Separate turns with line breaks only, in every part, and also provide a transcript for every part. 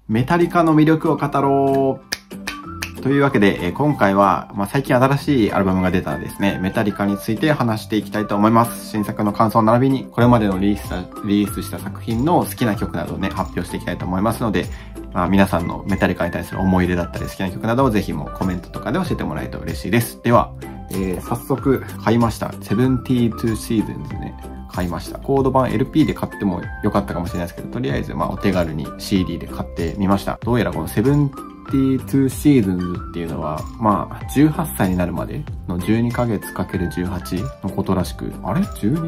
メタリカの魅力を語ろうというわけで、今回は、最近新しいアルバムが出たですね、メタリカについて話していきたいと思います。新作の感想並びに、これまでのリリースした作品の好きな曲などをね、発表していきたいと思いますので、皆さんのメタリカに対する思い出だったり好きな曲などをぜひもコメントとかで教えてもらえると嬉しいです。では、早速買いました。72 Seasons ね。買いました。コード版 LP で買ってもよかったかもしれないですけど、とりあえずお手軽に CD で買ってみました。どうやらこの72 Seasons っていうのは、18歳になるまでの12ヶ月 ×18 のことらしく、あれ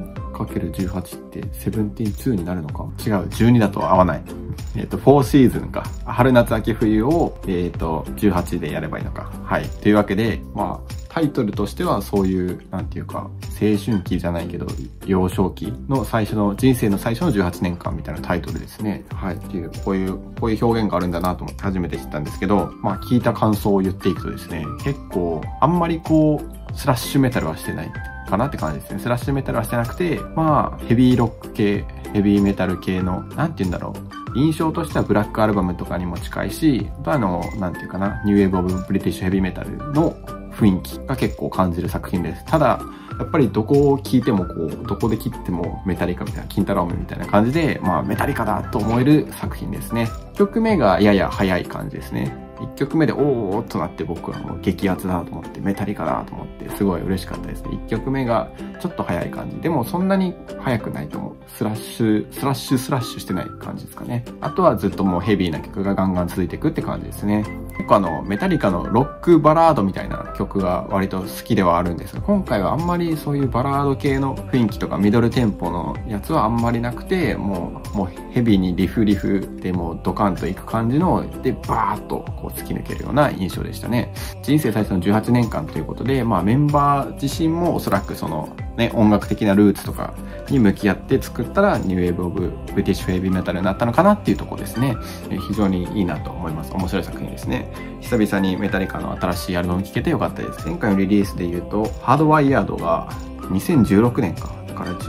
?12×18 って72になるのか違う、12だと合わない。4シーズンか。春夏秋冬を、18でやればいいのか。はい。というわけで、タイトルとしてはそういう、なんていうか、青春期じゃないけど、幼少期の人生の最初の18年間みたいなタイトルですね。はい。っていう、こういう表現があるんだなと思って初めて知ったんですけど、聞いた感想を言っていくとですね、結構、あんまりスラッシュメタルはしてないかなって感じですね。スラッシュメタルはしてなくて、ヘビーロック系、ヘビーメタル系の、なんて言うんだろう。印象としてはブラックアルバムとかにも近いし、なんていうかな、ニューウェーブオブブリティッシュヘビーメタルの雰囲気が結構感じる作品です。ただ、やっぱりどこを聴いてもどこで切ってもメタリカみたいな、金太郎飴みたいな感じで、メタリカだと思える作品ですね。1曲目がやや早い感じですね。1曲目でおーっとなって僕はもう激アツだと思って、メタリカだと思ってすごい嬉しかったですね。1曲目がちょっと早い感じ。でもそんなに早くないと思う。スラッシュしてない感じですかね。あとはずっともうヘビーな曲がガンガン続いていくって感じですね。結構メタリカのロックバラードみたいな曲が割と好きではあるんですが、今回はあんまりそういうバラード系の雰囲気とかミドルテンポのやつはあんまりなくて、もうヘビーにリフでもうドカンといく感じの、でバーッと突き抜けるような印象でしたね。人生最初の18年間ということで、メンバー自身もおそらく音楽的なルーツとかに向き合って作ったらニューウェーブオブブリティッシュヘビーメタルになったのかなっていうところですね。非常にいいなと思います。面白い作品ですね。久々にメタリカの新しいアルバム聴けてよかったです。前回のリリースで言うと、ハードワイヤードが2016年か。だから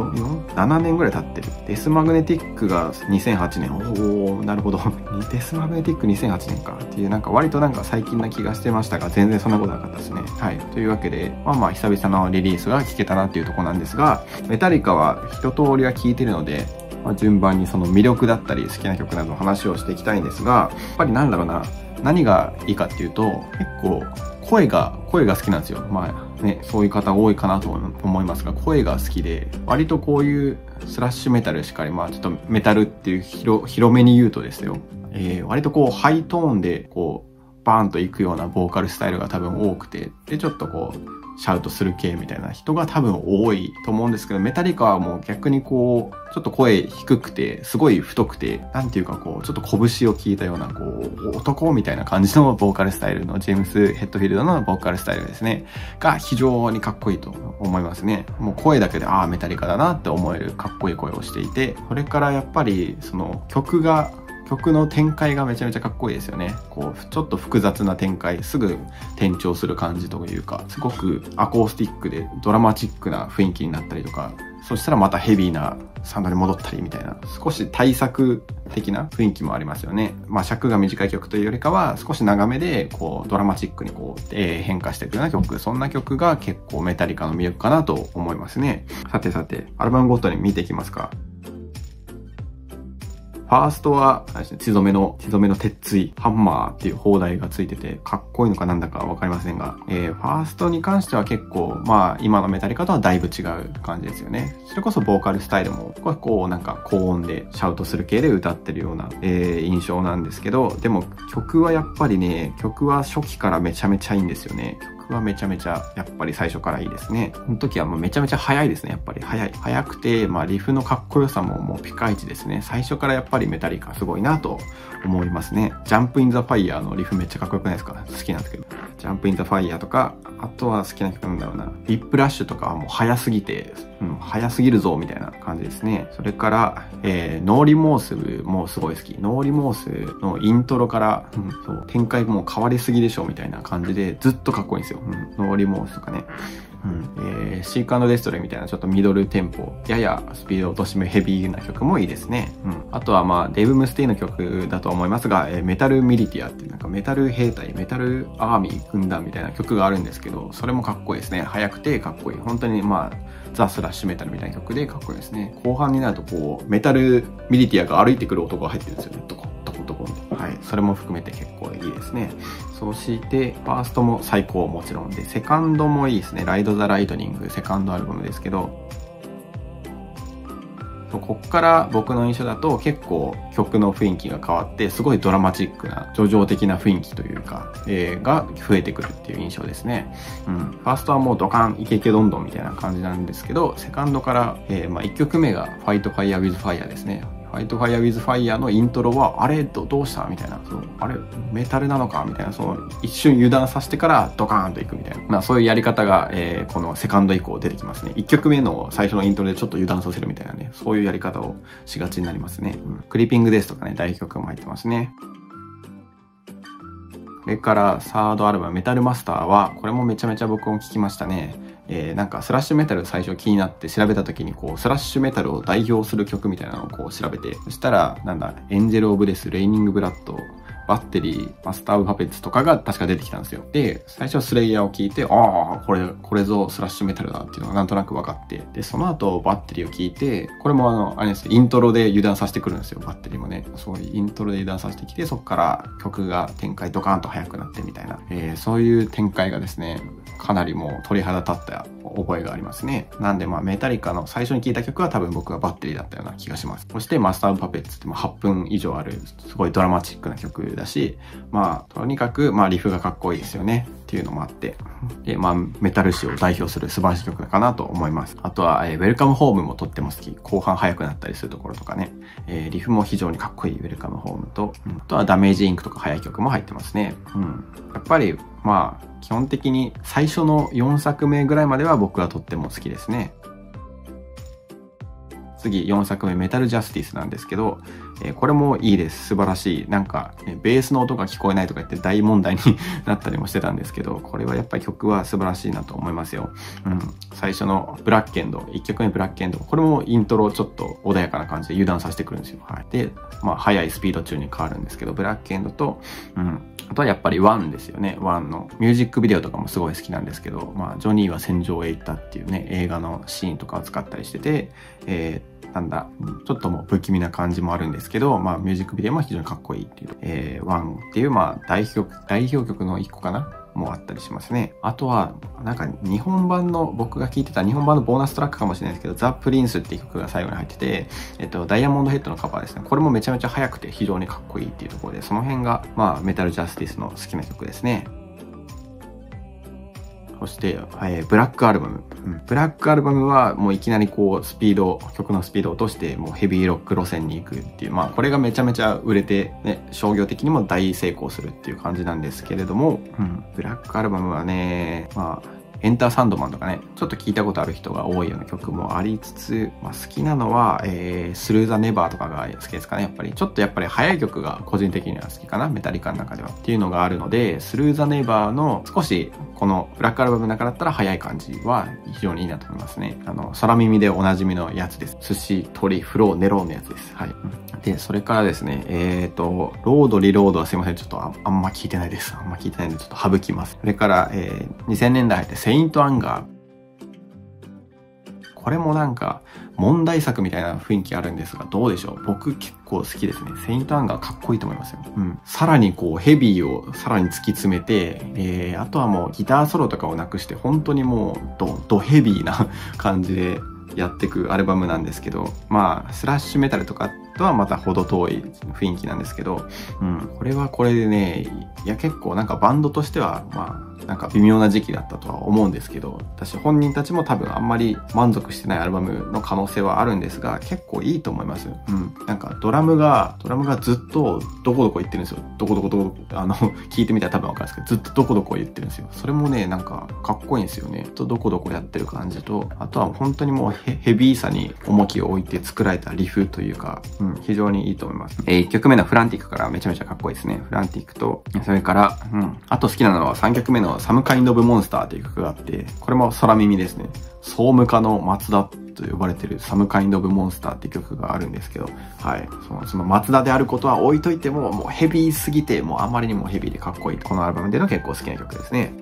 7年ぐらい経ってる。デスマグネティックが2008年。おー、なるほど。デスマグネティック2008年かっていう、割と最近な気がしてましたが、全然そんなことなかったですね。はい。というわけで、久々のリリースが聴けたなっていうところなんですが、メタリカは一通りは聴いてるので、順番にその魅力だったり好きな曲などの話をしていきたいんですが、やっぱり何がいいかっていうと、結構声が好きなんですよ。そういう方多いかなと思いますが、声が好きで、割とこういうスラッシュメタルしかり、ちょっとメタルっていう広めに言うとですよ、割とハイトーンでバーンといくようなボーカルスタイルが多分多くて、で、ちょっとシャウトする系みたいな人が多分多いと思うんですけど、メタリカはもう逆にちょっと声低くて、すごい太くて、なんていうかちょっと拳を聞いたような、男みたいな感じのボーカルスタイルのジェームス・ヘッドフィールドのボーカルスタイルですね。が非常にかっこいいと思いますね。もう声だけで、メタリカだなって思えるかっこいい声をしていて、それからやっぱり曲の展開がめちゃめちゃかっこいいですよね。ちょっと複雑な展開、すぐ転調する感じというか、すごくアコースティックでドラマチックな雰囲気になったりとか、そしたらまたヘビーなサウンドに戻ったりみたいな、少し大作的な雰囲気もありますよね。尺が短い曲というよりかは、少し長めで、ドラマチックに変化していくような曲、そんな曲が結構メタリカの魅力かなと思いますね。さて、アルバムごとに見ていきますか。ファーストは、血染めの鉄槌、ハンマーっていう砲台がついてて、かっこいいのかなんだかわかりませんが、ファーストに関しては結構、今のメタリカとはだいぶ違う感じですよね。それこそボーカルスタイルも、高音でシャウトする系で歌ってるような、印象なんですけど、でも曲はやっぱりね、曲は初期からめちゃめちゃいいんですよね。はめちゃめちゃやっぱり最初からいいですね。この時はめちゃめちゃ速いですね。やっぱり速くて、リフのかっこよさももうピカイチですね。最初からやっぱりメタリカすごいなと思いますね。ジャンプインザファイヤーのリフめっちゃかっこよくないですか？好きなんですけど。ジャンプインザファイヤーとか、あとは好きな曲なんだろうな。ビップラッシュとかはもう速すぎて、速すぎるぞみたいな感じですね。それから、ノーリモースもすごい好き。ノーリモースのイントロから、展開もう変わりすぎでしょみたいな感じで、ずっとかっこいいんですよ。ノーリモースとかね。 シーク&デストロイみたいなちょっとミドルテンポ、ややスピード落としめヘビーな曲もいいですね。あとはまあ、デイブ・ムステイの曲だと思いますが、メタル・ミリティアっていうなんかメタル兵隊、メタルアーミー軍団みたいな曲があるんですけど、それもかっこいいですね。速くてかっこいい。本当にまあ、ザ・スラッシュメタルみたいな曲でかっこいいですね。後半になるとこう、メタル・ミリティアが歩いてくる音が入ってるんですよね。はい。それも含めて結構いいですね。そして、ファーストも最高もちろんで、セカンドもいいですね。ライド・ザ・ライトニング、セカンドアルバムですけど、こっから僕の印象だと結構曲の雰囲気が変わって、すごいドラマチックな、叙情的な雰囲気というか、が増えてくるっていう印象ですね。ファーストはもうドカン、イケイケどんどんみたいな感じなんですけど、セカンドから、1曲目がファイト・ファイヤー・ウィズ・ファイヤーですね。ファイトファイヤーウィズファイヤーのイントロは、あれどうしたみたいな、あれメタルなのかみたいな、一瞬油断させてからドカーンといくみたいな。まあそういうやり方が、このセカンド以降出てきますね。1曲目の最初のイントロでちょっと油断させるみたいなね、そういうやり方をしがちになりますね。クリーピングですとかね、代表曲も入ってますね。それからサードアルバムメタルマスターは、これもめちゃめちゃ僕も聴きましたね。なんかスラッシュメタル最初気になって調べた時にこうスラッシュメタルを代表する曲みたいなのをこう調べて、そしたらエンジェル・オブ・デス、レイニング・ブラッド、バッテリー、マスター・オブ・パペッツとかが確か出てきたんですよ。で、最初スレイヤーを聞いて、ああ、これぞスラッシュメタルだっていうのがなんとなく分かって、で、その後バッテリーを聞いて、これもあれですね、イントロで油断させてくるんですよ、バッテリーもね。そういうイントロで油断させてきて、そこから曲が展開ドカーンと速くなってみたいな、そういう展開がですね、かなりもう鳥肌立った覚えがありますね。なんでまあメタリカの最初に聴いた曲は多分僕はバッテリーだったような気がします。そしてマスター・オブ・パペッツっても8分以上あるすごいドラマチックな曲だし、まあとにかくまあリフがかっこいいですよねっていうのもあって、でまあメタル史を代表する素晴らしい曲かなと思います。あとはウェルカム・ホームもとっても好き。後半速くなったりするところとかね、リフも非常にかっこいいウェルカム・ホームと、あとはダメージ・インクとか速い曲も入ってますね。やっぱりまあ基本的に最初の4作目ぐらいまでは僕はとっても好きですね。次4作目メタルジャスティスなんですけど、これもいいです。素晴らしい。なんか、ベースの音が聞こえないとか言って大問題になったりもしてたんですけど、これはやっぱり曲は素晴らしいなと思いますよ。最初のブラッケンド、1曲目ブラッケンド、これもイントロちょっと穏やかな感じで油断させてくるんですよ。はい。で、まあ速いスピード中に変わるんですけど、ブラッケンドと、あとはやっぱりワンですよね。ワンのミュージックビデオとかもすごい好きなんですけど、まあジョニーは戦場へ行ったっていうね、映画のシーンとかを使ったりしてて、ちょっともう不気味な感じもあるんですけど、まあミュージックビデオも非常にかっこいいっていう、ワンっていうまあ代表曲の一個かなもあったりしますね。あとは、なんか日本版の、僕が聴いてた日本版のボーナストラックかもしれないですけど、ザ・プリンスっていう曲が最後に入ってて、ダイヤモンドヘッドのカバーですね。これもめちゃめちゃ速くて非常にかっこいいっていうところで、その辺が、まあメタルジャスティスの好きな曲ですね。そして、ブラックアルバム。ブラックアルバムはもういきなりこう曲のスピードを落としてもうヘビーロック路線に行くっていう、まあこれがめちゃめちゃ売れてね、商業的にも大成功するっていう感じなんですけれども、ブラックアルバムはね、まあ、エンターサンドマンとかね、ちょっと聞いたことある人が多いような曲もありつつ、まあ、好きなのは、スルーザネバーとかが好きですかね。やっぱり速い曲が個人的には好きかな。メタリカの中では。っていうのがあるので、スルーザネバーの少しこのブラックアルバムの中だったら速い感じは非常にいいなと思いますね。空耳でおなじみのやつです。寿司、鳥、フロー、ネローのやつです。はい。で、それからですね、ロード、リロードはすいません。ちょっとあんま聞いてないです。あんま聞いてないんでちょっと省きます。それから、2000年代入ってセイントアンガー。これもなんか問題作みたいな雰囲気あるんですが、どうでしょう？僕結構好きですね。セイントアンガーかっこいいと思いますよ。さらにこうヘビーをさらに突き詰めて、あとはもうギターソロとかをなくして本当にもうドヘビーな感じでやっていくアルバムなんですけど、まあスラッシュメタルとかとはまた程遠い雰囲気なんですけど、これはこれでね、いや結構なんかバンドとしてはまあなんか微妙な時期だったとは思うんですけど、私本人たちも多分あんまり満足してないアルバムの可能性はあるんですが、結構いいと思います。なんかドラムがずっとどこどこ言ってるんですよ。どこ聞いてみたら多分わかるんですけど、ずっとどこどこ言ってるんですよ。それもね、なんかかっこいいんですよね。どこどこやってる感じと、あとは本当にもうヘビーさに重きを置いて作られたリフというか、 非常にいいと思います。1曲目のフランティックからめちゃめちゃかっこいいですね。フランティックと、それから、あと好きなのは3曲目のサムカインドブモンスターという曲があって、これも空耳ですね。総務課の松田と呼ばれてるサムカインドブモンスターっていう曲があるんですけど、はい。その松田であることは置いといても、もうヘビーすぎて、もうあまりにもヘビーでかっこいい。このアルバムでの結構好きな曲ですね。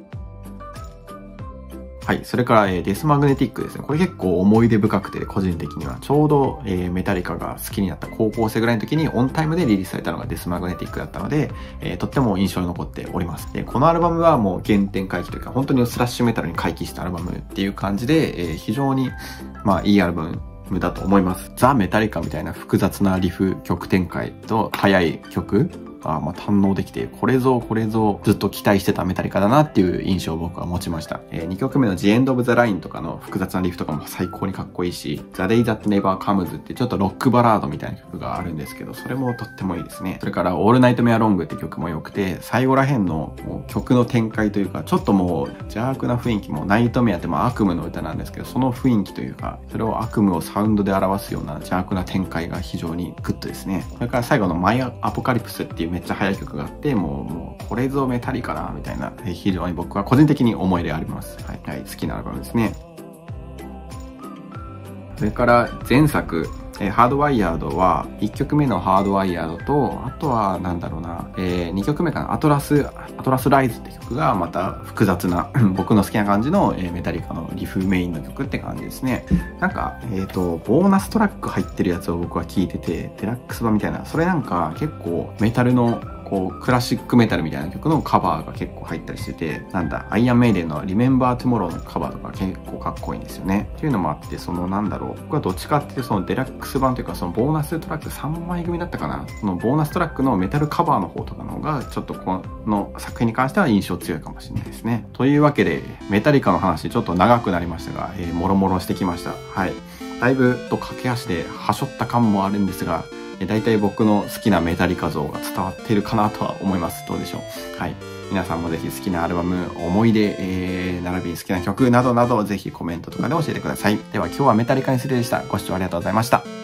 はい。それから、デスマグネティックですね。これ結構思い出深くて、個人的には。ちょうど、メタリカが好きになった高校生ぐらいの時にオンタイムでリリースされたのがデスマグネティックだったので、とっても印象に残っております。このアルバムはもう原点回帰というか、本当にスラッシュメタルに回帰したアルバムっていう感じで、非常に、いいアルバムだと思います。ザ・メタリカみたいな複雑なリフ曲展開と速い曲が堪能できて、これぞずっと期待してたメタリカだなっていう印象を僕は持ちました。2曲目の The End of the Line とかの複雑なリフとかも最高にかっこいいし、The Day That Never Comes ってちょっとロックバラードみたいな曲があるんですけど、それもとってもいいですね。それから All Night Me Along って曲も良くて、最後ら辺のもう曲の展開というか、ちょっともう邪悪な雰囲気も、ナイトメアって悪夢の歌なんですけど、その雰囲気というか、それを悪夢をサウンドで表すような邪悪な展開が非常にグッドですね。それから最後の My Apocalypse っていうめっちゃ速い曲があって、もうこれぞメタリカだみたいな、非常に僕は個人的に思い入れあります。はい、好きなアルバムですね。それから前作、ハードワイヤードは、1曲目のハードワイヤードと、あとはなんだろうな、2曲目かな、アトラスライズって曲がまた複雑な、僕の好きな感じの、メタリカのリフメインの曲って感じですね。なんか、ボーナストラック入ってるやつを僕は聴いてて、デラックス版みたいな、それなんか結構メタルのクラシックメタルみたいな曲のカバーが結構入ったりしてて、アイアンメイデンの Remember Tomorrow のカバーとか結構かっこいいんですよね。っていうのもあって、僕はどっちかっていうとデラックス版というかボーナストラック3枚組だったかな。そのボーナストラックのメタルカバーの方とかの方が、ちょっとこの作品に関しては印象強いかもしれないですね。というわけで、メタリカの話ちょっと長くなりましたが、もろもろしてきました。はい。だいぶ駆け足ではしょった感もあるんですが、大体僕の好きなメタリカ像が伝わっているかなとは思います。どうでしょう。はい。皆さんもぜひ好きなアルバム、思い出、並びに好きな曲などなど、ぜひコメントとかで教えてください。では今日はメタリカについてでした。ご視聴ありがとうございました。